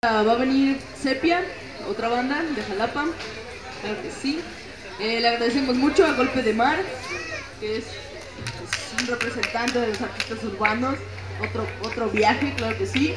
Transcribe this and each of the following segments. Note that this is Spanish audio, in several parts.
Va a venir Sepia, otra banda de Jalapa, claro que sí. Le agradecemos mucho a Golpe de Mar, que es un representante de los artistas urbanos. Otro viaje, claro que sí.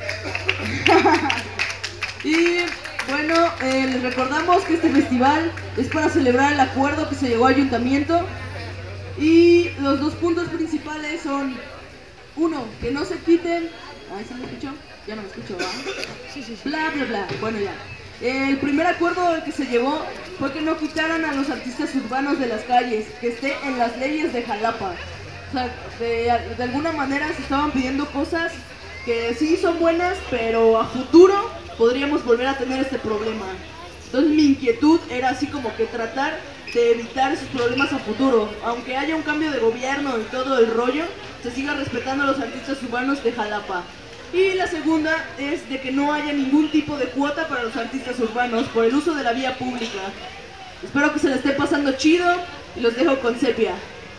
Y bueno, les recordamos que este festival es para celebrar el acuerdo que se llegó al ayuntamiento. Y los dos puntos principales son: uno, que no se quiten. ¿Sí me escuchó? Ya no me escucho, ¿verdad? Sí. Bla, bla, bla. Bueno, ya. El primer acuerdo al que se llevó fue que no quitaran a los artistas urbanos de las calles, que esté en las leyes de Jalapa. O sea, de alguna manera se estaban pidiendo cosas que sí son buenas, pero a futuro podríamos volver a tener este problema. Entonces mi inquietud era así como que tratar de evitar esos problemas a futuro. Aunque haya un cambio de gobierno y todo el rollo, se siga respetando a los artistas urbanos de Jalapa. Y la segunda es de que no haya ningún tipo de cuota para los artistas urbanos por el uso de la vía pública. Espero que se la esté pasando chido y los dejo con Sepia.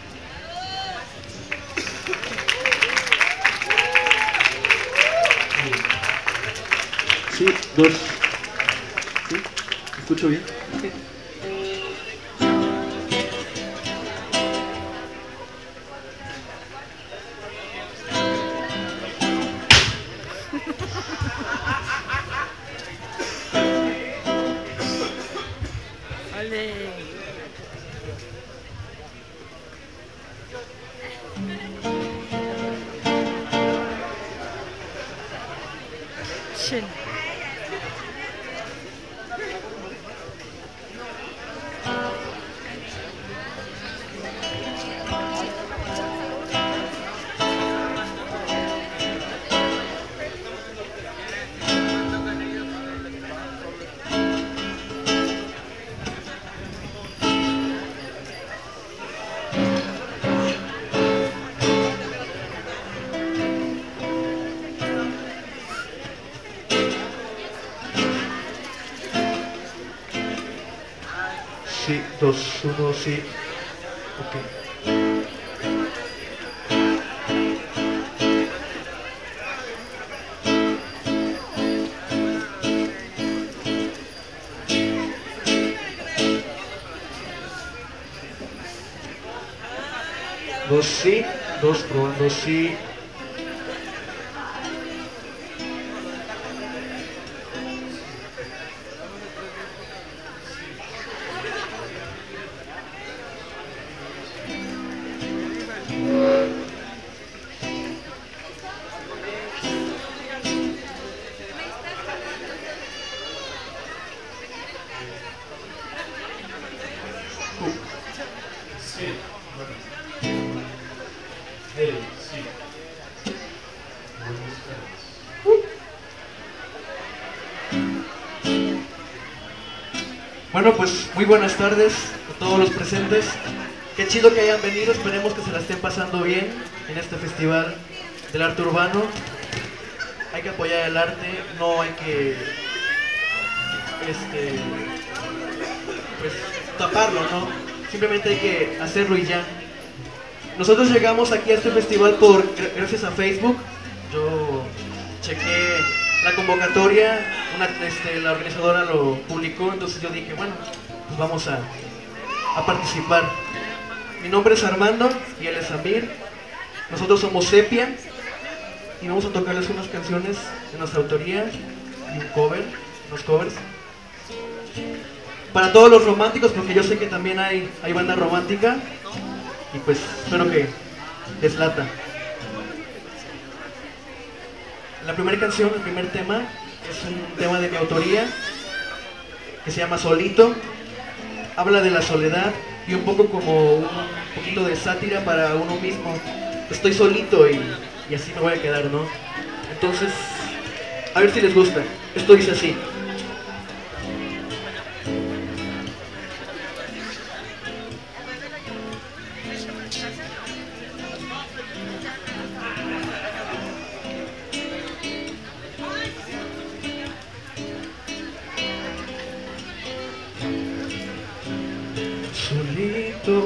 Sí, dos. ¿Sí? ¿Me escucho bien? Sí. Schön. Sí, dos, uno, sí. Ok. Dos, sí. Dos, probando, sí. Sí, bueno. Sí. Buenas tardes. Bueno, pues muy buenas tardes a todos los presentes. Qué chido que hayan venido, esperemos que se la estén pasando bien en este festival del arte urbano. Hay que apoyar el arte, no hay que pues taparlo, ¿no? Simplemente hay que hacerlo y ya. Nosotros llegamos aquí a este festival gracias a Facebook. Yo chequé la convocatoria, la organizadora lo publicó, entonces yo dije, bueno, pues vamos a participar. Mi nombre es Armando y él es Amir. Nosotros somos Sepia y vamos a tocarles unas canciones de nuestra autoría y unos covers. Para todos los románticos, porque yo sé que también hay banda romántica, y pues espero que les lata. La primera canción, el primer tema, es un tema de mi autoría, que se llama Solito. Habla de la soledad y un poco como un poquito de sátira para uno mismo. Estoy solito y así me voy a quedar, ¿no? Entonces, a ver si les gusta. Esto dice así. Solito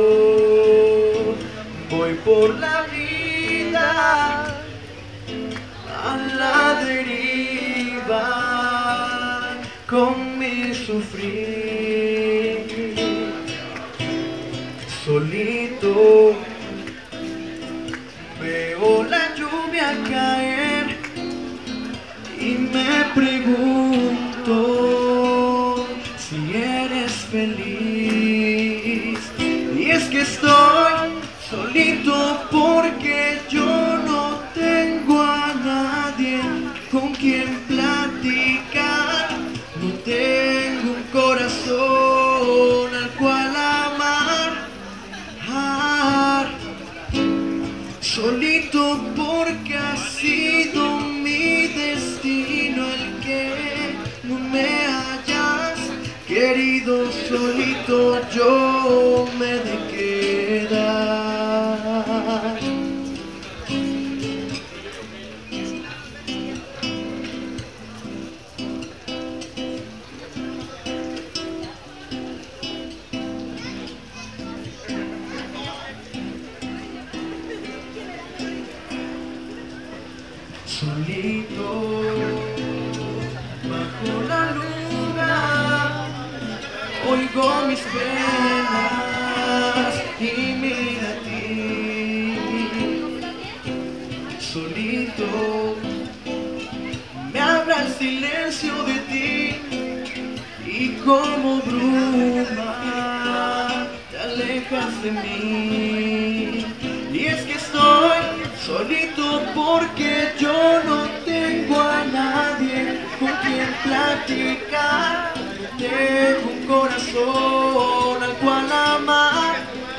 voy por la vida a la deriva, con mi sufrir. Solito veo la lluvia caer y me pregunto si eres feliz. Y es que estoy solito porque yo no tengo a nadie con quien platicar. No tengo un corazón al cual amar. Solito porque ha sido mi destino el que no me hayas querido. Solito yo me he de quedar. Solito bajo la luna oigo mis penas y mira a ti. Solito me habla el silencio de ti y como bruma te alejas de mí. Y es que estoy solito porque yo no tengo a nadie con quien platicar. No tengo un corazón al cual amar.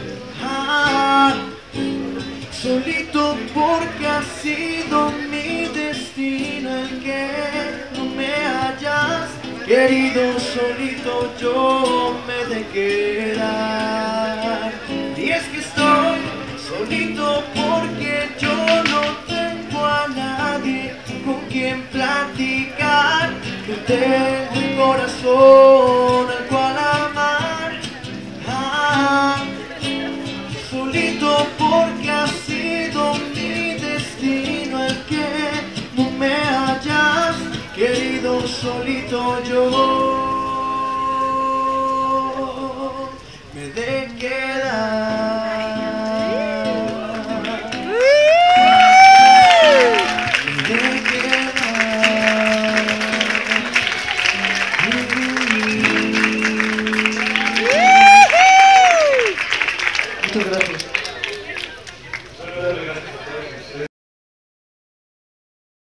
Solito porque ha sido mi destino el que no me hayas querido. Solito yo me he de quedar. Y es que estoy solito porque yo no tengo a nadie con quien platicar. No tengo un corazón al cual amar. Solito porque ha sido mi destino el que no me hayas querido. Solito yo